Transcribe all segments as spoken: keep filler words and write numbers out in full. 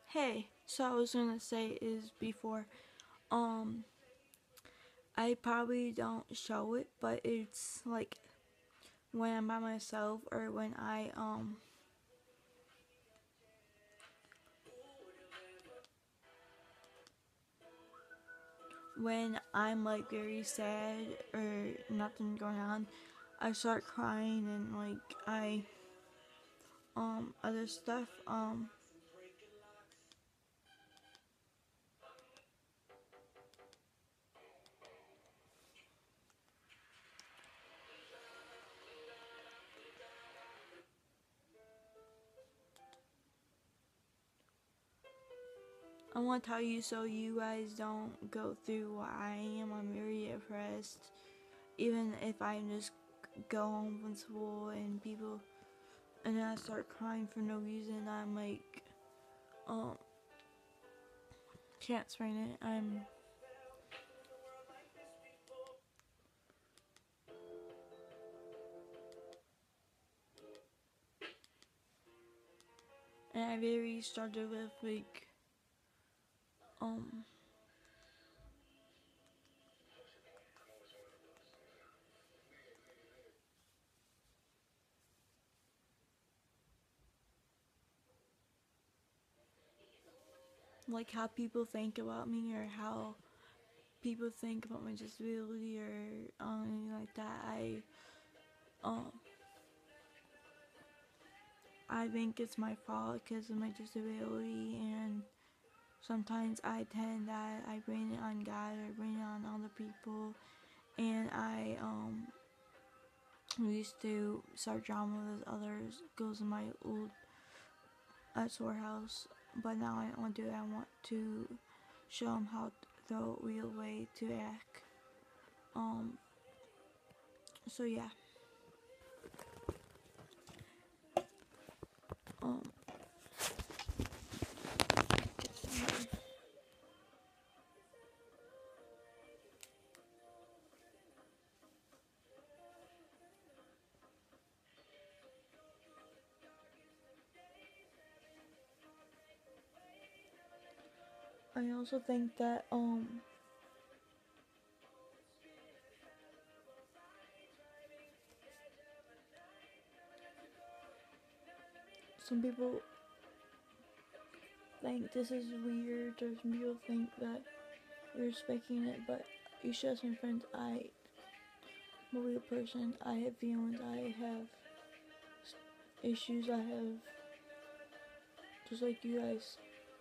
Hey, so I was gonna say is before, um, I probably don't show it, but it's like when I'm by myself or when I, um, when I'm like very sad or nothing going on, I start crying and like I, um, other stuff, um, I want to tell you so you guys don't go through what I am. I'm very depressed. Even if I just go home from school and people and then I start crying for no reason. I'm like, um, can't explain it. I'm, and I very started with like, um, like how people think about me or how people think about my disability or um, anything like that. I, um, I think it's my fault because of my disability, and sometimes I tend that I bring it on God or bring it on other people, and I, um, used to start drama with others, goes in my old at storehouse, but now I don't want to do it. I want to show them how the real way to act. Um, so yeah. Um, I also think that um some people think this is weird, or some people think that you're respecting it, but you should ask my friends. I am a real person. I have feelings. I have issues. I have just like you guys.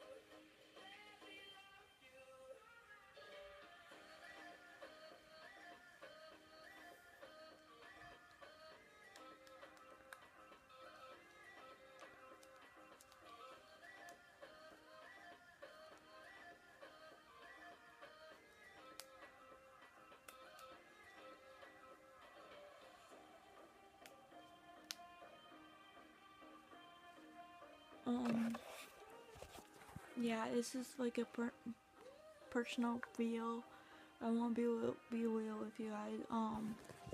Um, yeah, this is like a per- personal feel. I want to be real, be real with you guys. Um,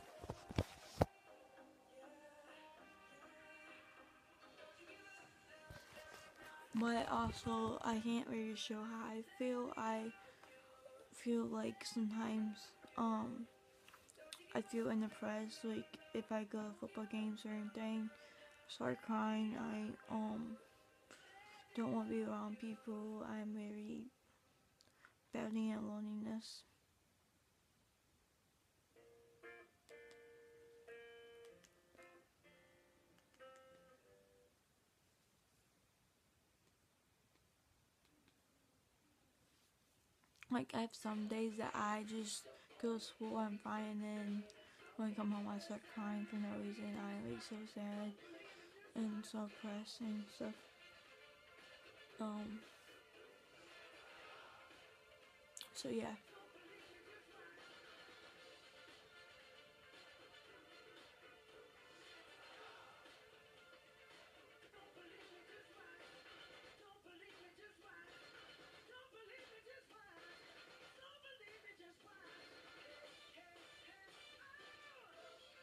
but also I can't really show how I feel. I feel like sometimes um I feel in the press. Like if I go to football games or anything, start crying. I um don't want to be around people. I'm very battling at loneliness. Like I have some days that I just go to school, I'm fine, and then when I come home I start crying for no reason. I like so sad and so depressed and stuff. Um so yeah.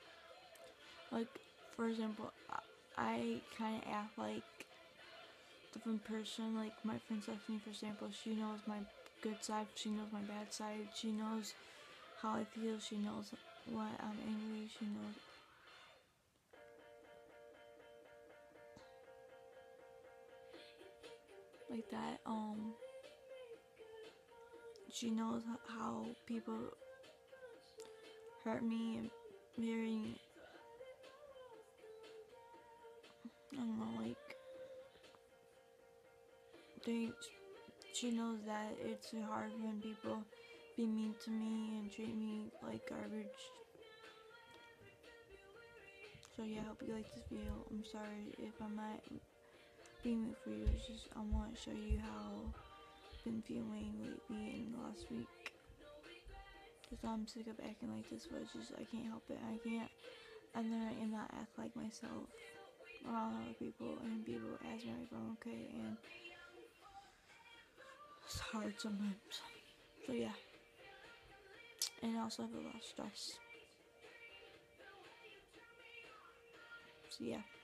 Like for example, I, I kinda act like different person. Like my friend Stephanie, for example, she knows my good side, she knows my bad side, she knows how I feel, she knows when I'm angry, she knows like that. Um, she knows how people hurt me and very, I don't know, like they. She knows that it's hard when people be mean to me and treat me like garbage. So yeah, I hope you like this video. I'm sorry if I'm not being mean for you. It's just I want to show you how I've been feeling lately in the last week. Because I'm sick of acting like this, but it's just I can't help it. I can't. I learn and not act like myself around other people, and people ask me if I'm okay, and it's hard sometimes. So yeah, and I also have a lot of stress. So yeah.